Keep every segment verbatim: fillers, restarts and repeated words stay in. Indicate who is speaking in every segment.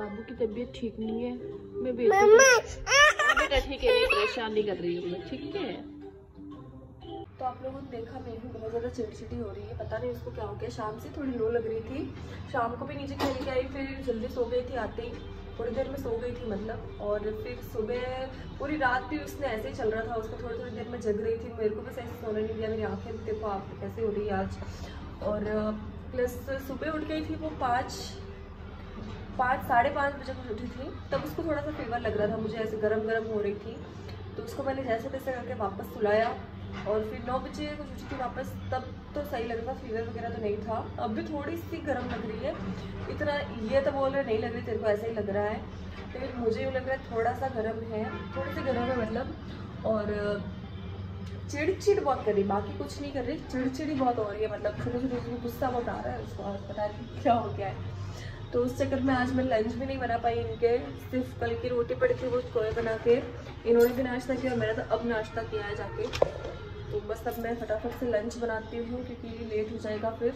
Speaker 1: बाबू की तबीयत ठीक नहीं है। मैं बेटा ठीक है, परेशान नहीं कर रही हूँ मैं, ठीक है। तो आप लोगों ने देखा मेहू बहुत ज़्यादा चिड़चिड़ी हो रही है, पता नहीं उसको क्या हो गया। शाम से थोड़ी लो लग रही थी, शाम को भी नीचे खेल के आई, फिर जल्दी सो गई थी, आते ही थोड़ी देर में सो गई थी मतलब। और फिर सुबह पूरी रात भी उसने ऐसे ही चल रहा था, उसको थोड़ी थोड़ी देर में जग रही थी। मेरे को बस ऐसे सोने नहीं दिया, मेरी आंखें भी देखो आप कैसे हो रही है आज। और प्लस सुबह उठ गई थी वो पाँच पाँच साढ़े पाँच बजे कुछ उठी थी, तब उसको थोड़ा सा फीवर लग रहा था, मुझे ऐसे गरम गरम हो रही थी। तो उसको मैंने जैसे तैसे करके वापस सुलाया और फिर नौ बजे कुछ उठी थी वापस, तब तो सही लग रहा था, फीवर वगैरह तो नहीं था। अब भी थोड़ी सी गर्म लग रही है, इतना ये तो बोल रहे नहीं लग रही, तेरे को ऐसा ही लग रहा है, लेकिन मुझे यूँ लग रहा है थोड़ा सा गर्म है, थोड़ी सी गर्म है मतलब। और चिड़चिड़ बहुत कर रही, बाकी कुछ नहीं कर रही, चिड़चिड़ी बहुत हो रही है मतलब, छोटे छोटे उसको गुस्सा बहुत आ रहा है उसको, और पता नहीं क्या हो गया है। तो उस चक्कर में आज मैं लंच भी नहीं बना पाई इनके, सिर्फ कल की रोटी पड़ी थी वो कोए बना के, इन्होंने भी नाश्ता किया और मैंने तो अब नाश्ता किया है जाके। तो बस अब मैं फटाफट से लंच बनाती हूँ क्योंकि लेट हो जाएगा। फिर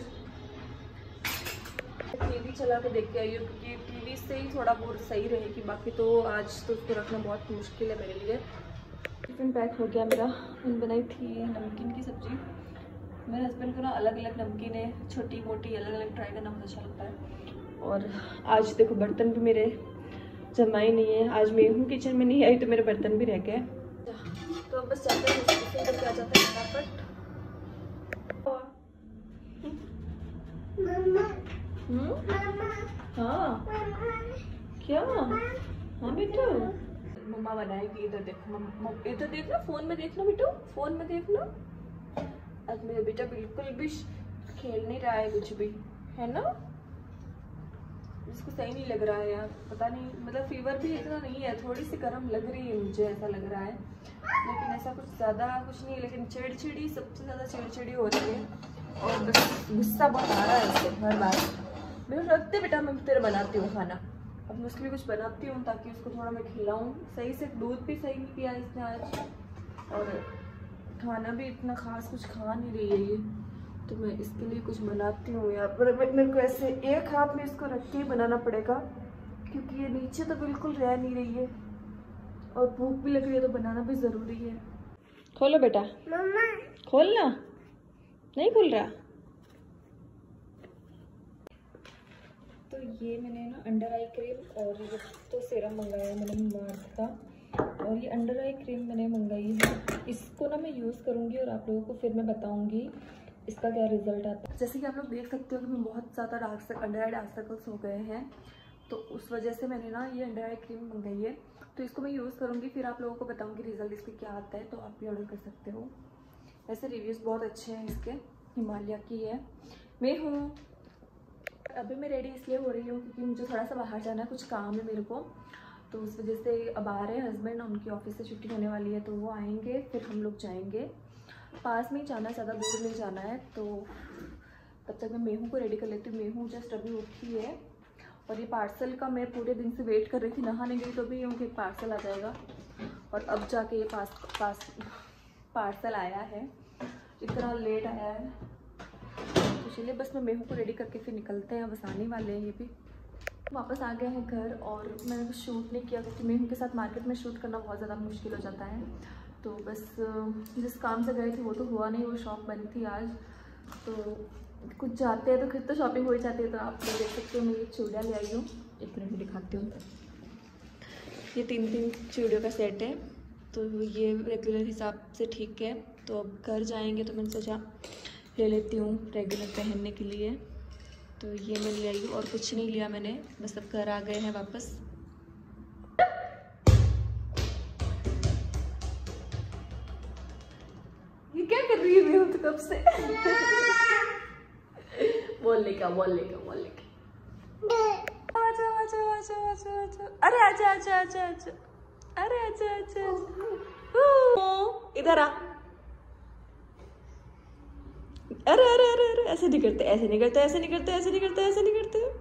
Speaker 1: टीवी चला के देख के आई हूँ क्योंकि टीवी से ही थोड़ा बहुत सही रहेगी, बाकी तो आज तो उसको रखना बहुत मुश्किल है मेरे लिए। टिफिन पैक हो गया मेरा, मैंने बनाई थी नमकीन की सब्ज़ी। मेरे हस्बैंड को ना अलग अलग नमकीन है, छोटी मोटी अलग अलग ट्राई करना बहुत अच्छा लगता है। और आज देखो बर्तन भी मेरे जमा ही नहीं है, आज मैं हूँ किचन में नहीं आई तो मेरे बर्तन भी रह गए। तो बस जाते हैं टिफिन करके आ जाते हैं फटाफट। हाँ क्या? हाँ बेटू मम्मा बनाएगी, इधर देखो, इधर देखना, फोन में देखना बेटू, फोन में देखना। आज मेरा बेटा बिल्कुल भी खेल नहीं रहा है कुछ भी, है ना, इसको सही नहीं लग रहा है यार, पता नहीं, मतलब फीवर भी इतना नहीं है, थोड़ी सी गर्म लग रही है मुझे ऐसा लग रहा है, लेकिन ऐसा कुछ ज़्यादा कुछ नहीं है। लेकिन चिड़चिड़ी सबसे ज़्यादा चिड़चिड़ी हो रही है और बस गुस्सा बहुत आ रहा है इससे हर बार। मेरे रखते बेटा, मैं तेरे बनाती हूँ खाना, अब मैं उसके लिए कुछ बनाती हूँ ताकि उसको थोड़ा मैं खिलाऊँ सही से। दूध भी सही नहीं पिया इसने आज और खाना भी इतना खास कुछ खा नहीं रही है ये, तो मैं इसके लिए कुछ बनाती हूँ यार। पर मेरे को ऐसे एक हाथ में इसको रख के ही बनाना पड़ेगा क्योंकि ये नीचे तो बिल्कुल रह नहीं रही है और भूख भी लग रही है, तो बनाना भी ज़रूरी है। खोलो बेटा, मम्मा खोलना, नहीं खुल रहा। तो ये मैंने ना अंडर आई क्रीम और ये तो सीरम मंगाया मैंने मार्क का, और ये अंडर आई क्रीम मैंने मंगाई है, इसको ना मैं यूज़ करूँगी और आप लोगों को फिर मैं बताऊँगी इसका क्या रिजल्ट आता है। जैसे कि आप लोग देख सकते हो कि मैं बहुत ज़्यादा dark circle, under eye dark circles हो गए हैं, तो उस वजह से मैंने ना ये अंडर आई क्रीम मंगाई है, तो इसको मैं यूज़ करूँगी, फिर आप लोगों को बताऊँगी रिजल्ट इसके क्या आता है, तो आप भी ऑर्डर कर सकते हो। ऐसे रिव्यूज़ बहुत अच्छे हैं इसके, हिमालय की है। मैं हूँ अभी मैं रेडी इसलिए हो रही हूँ क्योंकि मुझे थोड़ा सा बाहर जाना है, कुछ काम है मेरे को, तो उस वजह से अब आ रहे हैं हस्बैंड, उनकी ऑफिस से छुट्टी होने वाली है, तो वो आएंगे फिर हम लोग जाएंगे। पास में ही जाना है, ज़्यादा दूर नहीं जाना है, तो तब तक मैं मेहू को रेडी कर लेती हूँ। मेहू जस्ट अभी उठी है और ये पार्सल का मैं पूरे दिन से वेट कर रही थी, नहाने गई तो भी उनके पार्सल आ जाएगा, और अब जाके ये पास पास पार्सल आया है, इतना लेट आया है, तो चलिए बस मैं मेहू को रेडी करके फिर निकलते हैं, बस आने वाले हैं ये भी। वापस आ गए हैं घर और मैंने कुछ शूट नहीं किया क्योंकि मेहू के साथ मार्केट में शूट करना बहुत ज़्यादा मुश्किल हो जाता है, तो बस जिस काम से गए थे वो तो हुआ नहीं, वो शॉप बंद थी आज, तो कुछ जाते हैं तो फिर तो शॉपिंग हो ही जाती है। तो आप लोग देख सकते हो मैं ये चूड़ियाँ ले आई हूँ, एक मिनट में दिखाती हूँ। ये तीन तीन चूड़ियों का सेट है, तो ये रेगुलर हिसाब से ठीक है, तो अब घर जाएंगे तो मैंने सोचा ले लेती हूँ रेगुलर पहनने के लिए, तो ये मैं ले आई हूँ और कुछ नहीं लिया मैंने, बस अब घर आ गए हैं वापस। ये क्या कर रही है मेहू तो कब से बोलने का बोलने का बोलने का आजा आजा आजा आजा आजा, अरे आजा आजा आजा आजा, अरे आजा आजा इधर आ, अरे अरे अरे अरे ऐसे नहीं करते, ऐसे नहीं करते, ऐसे नहीं करते, ऐसे नहीं करते, ऐसे नहीं करते।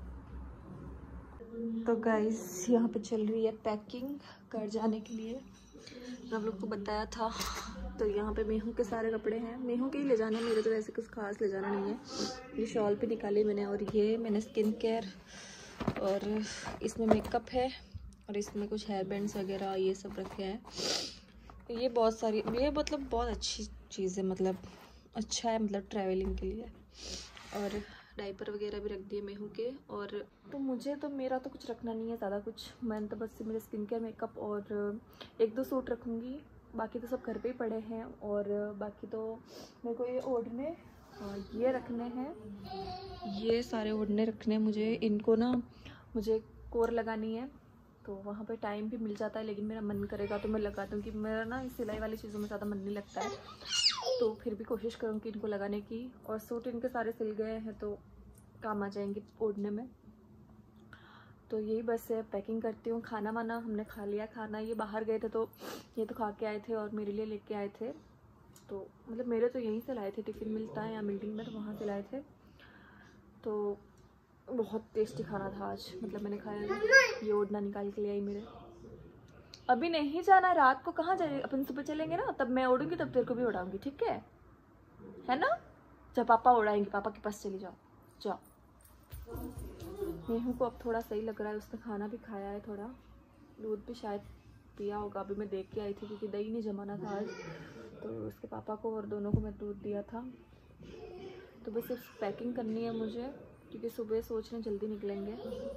Speaker 1: तो गाइस यहाँ पे चल रही है पैकिंग घर जाने के लिए, आप लोग को बताया था। तो यहाँ पे मेहू के सारे कपड़े हैं, मेहू के ही ले जाना, मेरे तो वैसे कुछ खास ले जाना नहीं है। ये शॉल भी निकाली मैंने, और ये मैंने स्किन केयर और इसमें मेकअप है और इसमें कुछ हेयर बैंड्स वगैरह ये सब रखे हैं। ये बहुत सारी, ये मतलब बहुत अच्छी चीज़ है, मतलब अच्छा है मतलब ट्रैवलिंग के लिए। और डायपर वगैरह भी रख दिए मेहू के। और तो मुझे तो मेरा तो कुछ रखना नहीं है ज़्यादा कुछ, मैंने तो बस मेरे स्किन केयर, मेकअप और एक दो सूट रखूँगी, बाकी तो सब घर पे ही पड़े हैं। और बाकी तो मेरे को ये ओढ़ने ये रखने हैं, ये सारे ओढ़ने रखने हैं मुझे। इनको ना मुझे कोर लगानी है, तो वहाँ पे टाइम भी मिल जाता है, लेकिन मेरा मन करेगा तो मैं लगा दूँगी। मेरा ना इस सिलाई वाली चीज़ों में ज़्यादा मन नहीं लगता है, तो फिर भी कोशिश करूँगी इनको लगाने की। और सूट इनके सारे सिल गए हैं तो काम आ जाएंगे ओढ़ने में। तो यही बस है, पैकिंग करती हूँ। खाना वाना हमने खा लिया, खाना ये बाहर गए थे तो ये तो खा के आए थे और मेरे लिए लेके आए थे। तो मतलब मेरे तो यहीं से लाए थे, टिफ़िन मिलता है यहाँ बिल्डिंग में, तो वहाँ से लाए थे। तो बहुत टेस्टी खाना था आज, मतलब मैंने खाया। ये ओढ़ना निकाल के ले आई मेरे। अभी नहीं जाना, रात को कहाँ जाएंगे अपन, सुबह चलेंगे ना, तब मैं ओढ़ूंगी तब तेरे को भी ओढ़ाऊंगी, ठीक है है ना? जब पापा उड़ाएंगे, पापा के पास चली जाओ जाओ। मेहू को अब थोड़ा सही लग रहा है, उसने खाना भी खाया है, थोड़ा दूध भी शायद पिया होगा। अभी मैं देख के आई थी क्योंकि दही नहीं जमाना था आज, तो उसके पापा को और दोनों को मैं दूध दिया था। तो बस सिर्फ पैकिंग करनी है मुझे, क्योंकि सुबह सोच रहे जल्दी निकलेंगे,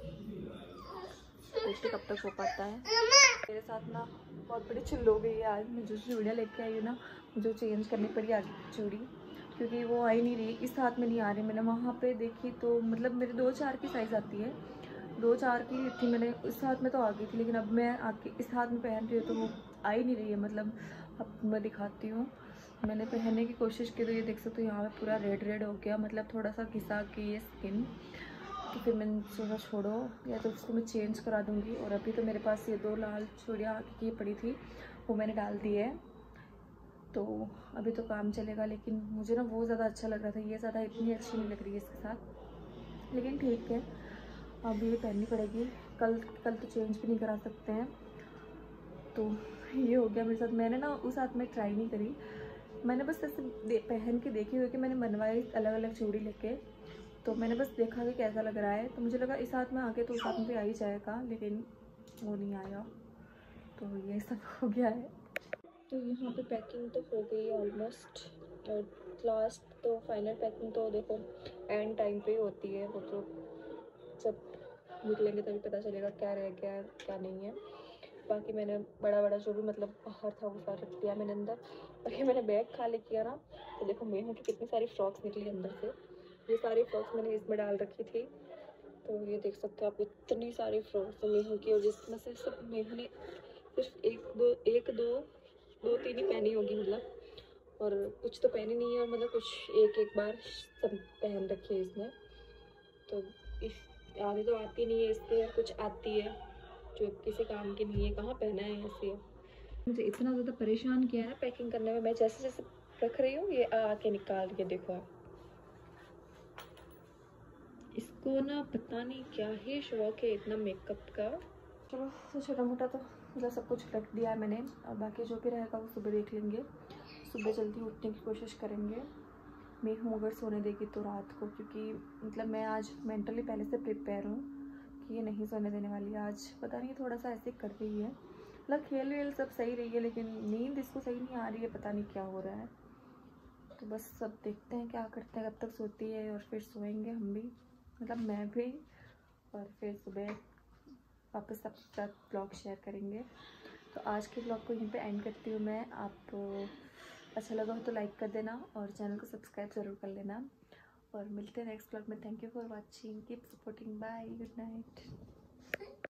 Speaker 1: देखते कब तक हो पाता है। मेरे साथ ना बहुत बड़ी चिल्ल हो गई है आज। मैं जो चूड़ियाँ लेके आई हूँ ना, मुझे चेंज करनी पड़ी आगे चूड़ी, क्योंकि वो आई नहीं रही, इस हाथ में नहीं आ रही। मैंने वहाँ पे देखी तो मतलब मेरे दो चार की साइज़ आती है, दो चार की थी, मैंने इस हाथ में तो आ गई थी, लेकिन अब मैं आके इस हाथ में पहन रही हूँ तो वो आ ही नहीं रही है। मतलब अब मैं दिखाती हूँ, मैंने पहनने की कोशिश की तो ये देख सकते हो यहाँ पे पूरा रेड रेड हो गया, मतलब थोड़ा सा घिसा के ये स्किन। तो फिर मैंने सोचा छोड़ो, या तो उसको मैं चेंज करा दूँगी। और अभी तो मेरे पास ये दो लाल चूड़ियाँ की पड़ी थी, वो मैंने डाल दी है, तो अभी तो काम चलेगा। लेकिन मुझे ना वो ज़्यादा अच्छा लग रहा था, ये ज़्यादा इतनी अच्छी नहीं लग रही है इसके साथ, लेकिन ठीक है अब ये पहननी पड़ेगी। कल कल तो चेंज भी नहीं करा सकते हैं। तो ये हो गया मेरे साथ। मैंने ना उस हाथ में ट्राई नहीं करी, मैंने बस ऐसे पहन के देखी हुई कि मैंने बनवाई अलग अलग चूड़ी लेके, तो मैंने बस देखा कि कैसा लग रहा है, तो मुझे लगा इस हाथ में आके तो उस हाथ में भी आ ही जाएगा, लेकिन वो नहीं आया। तो ये सब हो गया है। तो यहाँ पे पैकिंग तो हो गई है ऑलमोस्ट, और लास्ट तो फाइनल पैकिंग तो देखो एंड टाइम पे ही होती है, वो तो जब निकलेंगे तभी पता चलेगा क्या रह गया है क्या नहीं है। बाकी मैंने बड़ा बड़ा जो भी मतलब बाहर था वो सारा रख दिया मैंने अंदर। और ये मैंने बैग खाली किया ना, तो देखो मेहू की कितनी सारी फ्रॉक्स निकली अंदर से। ये सारी फ्रॉक्स मैंने इसमें डाल रखी थी, तो ये देख सकते हो आप, इतनी सारी फ्रॉक्स मेहू की, और जिसमें से सब मेहू ने सिर्फ एक दो एक दो दो तीन ही पहनी होगी मतलब, और कुछ तो पहनी नहीं है, और मतलब कुछ एक एक बार सब पहन रखी है इसने। तो इस आधी तो आती नहीं है इससे, कुछ आती है जो किसी काम की नहीं है, कहाँ पहना है ऐसे। मुझे इतना ज़्यादा परेशान किया है ना पैकिंग करने में, मैं जैसे जैसे रख रही हूँ ये आके निकाल के देखो आप। इसको ना पता नहीं क्या ही शौक है इतना मेकअप का। चलो तो छोटा मोटा तो मतलब सब कुछ रख दिया है मैंने, और बाकी जो भी रहेगा वो सुबह देख लेंगे। सुबह जल्दी उठने की कोशिश करेंगे। मेहू अगर सोने देगी तो रात को, क्योंकि मतलब मैं आज मेंटली पहले से प्रिपेयर हूँ कि ये नहीं सोने देने वाली। आज पता नहीं थोड़ा सा ऐसे कर रही है, मतलब खेल वेल सब सही रही है, लेकिन नींद इसको सही नहीं आ रही है, पता नहीं क्या हो रहा है। तो बस सब देखते हैं क्या करते हैं, कब तक सोती है, और फिर सोएंगे हम भी, मतलब मैं भी, और फिर सुबह वापस सब साथ ब्लॉग शेयर करेंगे। तो आज के ब्लॉग को यहीं पे एंड करती हूँ मैं। आप अच्छा लगा हो तो लाइक कर देना और चैनल को सब्सक्राइब ज़रूर कर लेना, और मिलते हैं नेक्स्ट ब्लॉग में। Thank you for watching, keep supporting, bye, good night.